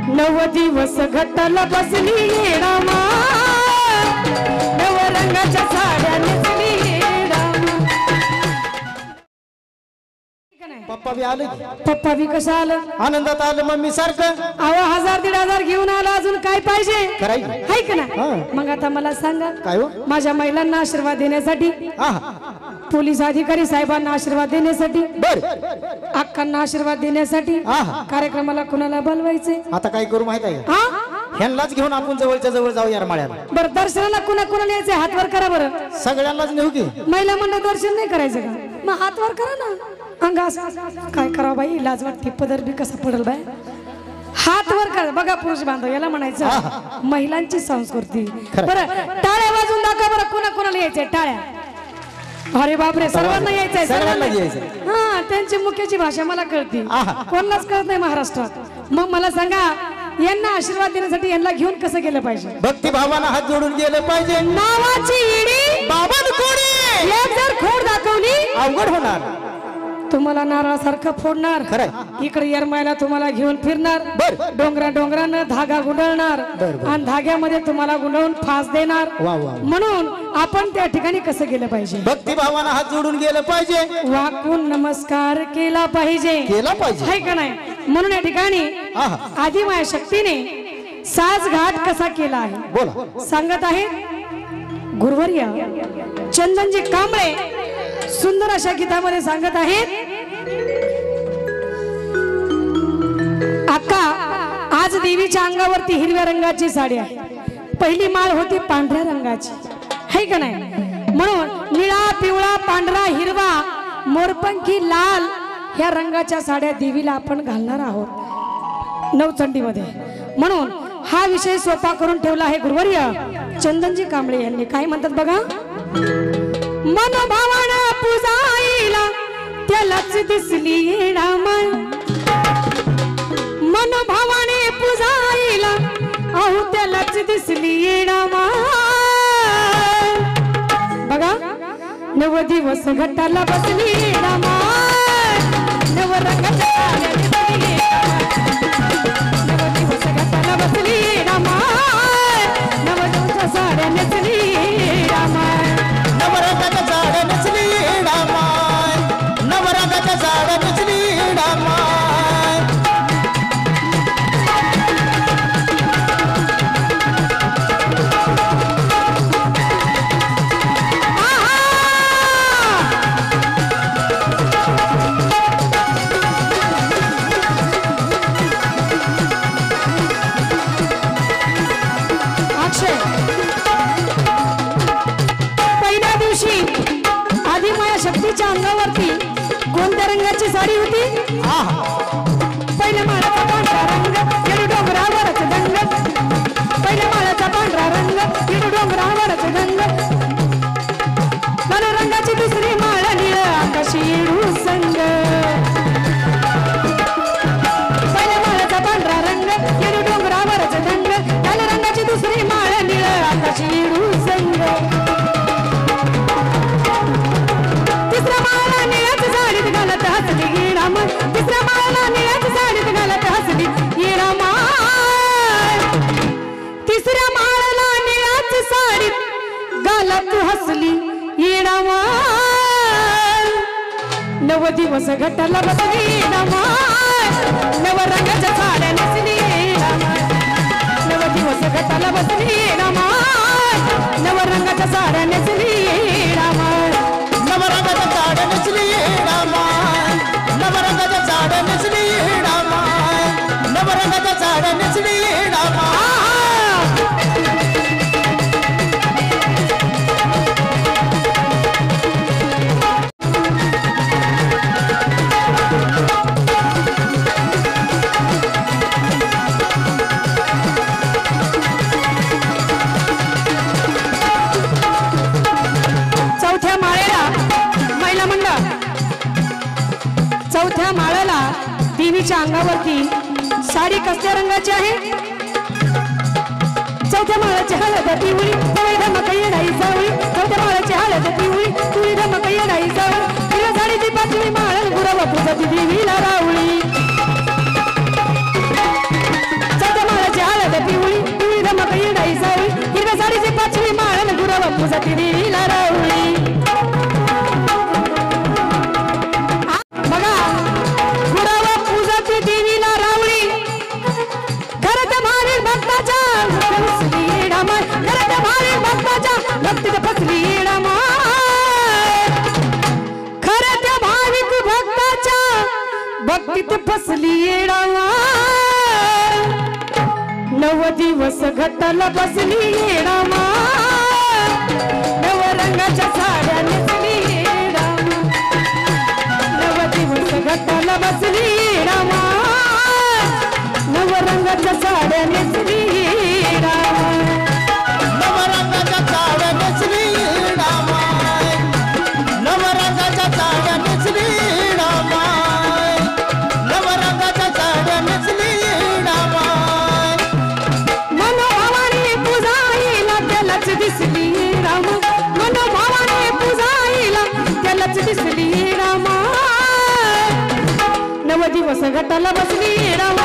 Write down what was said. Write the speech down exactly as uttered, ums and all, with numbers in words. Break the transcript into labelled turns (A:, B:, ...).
A: नव दिवस घटाला बसली येडामा नव रंगाच्या साड्या नेसली येडामा
B: पप्पा बी आले
A: पप्पा बी कसं आलं
B: आनंदात आलं मम्मी सारखं
A: अहो हजार दीड हजार घेऊन आला अजून काय पाहिजे
B: कराय
A: हाय का ना मग आता मला सांगा
B: काय हो
A: माझ्या महिलांना आशीर्वाद देण्यासाठी पोलीस अधिकारी साहेबांना आशीर्वाद देण्यासाठी
B: बर
A: अक्कांना आशीर्वाद देण्यासाठी कार्यक्रमाला कुणाला बोलवायचे
B: आता काय करू माहित आहे
A: हा
B: ह्यांनाच घेऊन आपण जवळच्या जवळ जाऊ यार माळ्याला
A: बरं दर्शनाला कुणा कुणाला यायचे हात वर करा बरं
B: सगळ्यांनाच नेऊ की
A: महिला मंडळ दर्शन नाही करायचं का मग हात वर करा ना अंगास काय करावं बाई लाज वाटते पदर बी कसा पडल बाय हात वर करा बघा पुरुष बांधव याला म्हणायचं महिलांची संस्कृती बरं टाळ्या वाजून दाखवा बरं कुणा कुणाला यायचंय टाळ्या अरे बापरे सर्वांना यायचंय
B: सगळ्यांना यायचंय
A: हा त्यांची मुख्याची भाषा मला कळते कोणालाच कळत नाही महाराष्ट्रात मग मला सांगा यांना आशीर्वाद देण्यासाठी यांना घेऊन कसं गेलं पाहिजे
B: भक्ती भावानं हात जोडून गेलं पाहिजे
A: नावाची इडी
B: बाबा कोणी
A: एक जर खोड दाखवली
B: अवघड होणार
A: तुम्हाला नारळासारखं फोडणार इकडे येरमायला तुम्हाला घेऊन फिरणार डोंगरा डोंगरानं धागा गुंडळणार आणि धाग्यामध्ये तुम्हाला गुंडळून फास देणार म्हणून आपण त्या ठिकाणी कसं गेलं पाहिजे
B: भक्ती भावानं हात जोडून गेलं पाहिजे
A: वाकून नमस्कार केला पाहिजे
B: केला पाहिजे
A: है का नाही म्हणून या ठिकाणी आदिमाया शक्तीने साज घाट कसा केला आहे
B: बोला
A: सांगत आहे गुरुवर्य चंदनजी कांबळे सुंदर अशा गीतामध्ये सांगत आहेत अक्का आज देवीच्या अंगावरती हिरव्या रंगाची साडी आहे पहिली माळ होती पांढऱ्या रंगाची है का नाही म्हणून निळा पिवळा पांढरा हिरवा मोरपंखी लाल ह्या रंगाच्या साड्या देवीला आपण घालणार आहोत नवचंडीमध्ये म्हणून हा विषय सोपा करून ठेवला आहे गुरुवर्य चंदनजी कांबळे यांनी काय म्हणतात बघा मनोभावानं पुजाईला त्यालाच दिसली येडामाळ मनोभावाने पुजाईला अहो त्यालाच दिसली येडामाळ बघा नव दिवस घटाला बसली येडामाळ नव रंगाच्या साड्या नेसली नव दिवस घटाला बसली येडामाळ नव दिवसाच्या साड्या नेसली येडामाळ
B: नवरंगाच्या साड्या नेसली येडामाय नवरंगाच्या साड्या नेसली येडामाय
A: अक्षय पहिल्या दिवशी आदिमाया शक्तीच्या अंगावरती कोणत्या रंगाची साडी होती पहिल्या माळाचा पांढरा रंग येडू डोंगरावरच दंग पहिल्या माळाचा पांढरा रंग येडू डोंगरावरच दंग लाल रंगाची दुसरी माळ निळ आकाशी येडू संग पहिल्या माळाचा पांढरा रंग येडू डोंगरावरच दंग लाल रंगाची दुसरी माळ निळ आकाशी येडू संग तिसऱ्या माळाला निळ्याच साडीत घालत हसली येडाम तिसऱ्या माळाला निळ्याच साडीत घालत हसली येडाम तिसऱ्या माळाला निळ्याच साडीत घालत हसली येडाम नव दिवस घटाला बसली येडाम नव रंगाच्या साड्या नेसली येडाम नव दिवस घटाला बसली येडाम नव रंगाच्या साड्या नेसली येडाम
B: नवरंगाच्या साड्या नेसली येडामाय नवरंगाच्या साड्या नेसली येडामाय नवरंगाच्या साड्या नेसली येडामाय
A: चौथ्या माळेला महिला मंडळ चौथ्या माळ्याला देवीच्या अंगावरती साडी कसल्या रंगाची आहे चौथ्या माळ्याची हळद पिवळी पिवळी धमक येणारी सावळी चौथ्या माळ्याची हळद पिवळी पिवळी धमक येणारी सावळी हिरव्या साडीची पाचवी माळ गुरव पूजती देवीला रावळी चौथ्या बसली रामा नव दिवस घटाला बसली रामा नव रंगाच्या साड्या नेसली रामा नव दिवस घटाला बसली रामा नव रंगाच्या साड्या नेसली रामा
B: नवरंगाच्या साड्या नेसली रामा नवरंगाच्या साड्या नेसली रामा नवरंगाच्या साड्या नेसली रामा
A: मनोभावाने पुजाईला त्यालाच दिसली रामा मनोभावाने पुजाईला त्यालाच दिसली रामा नव दिवस घटाला बसली रामा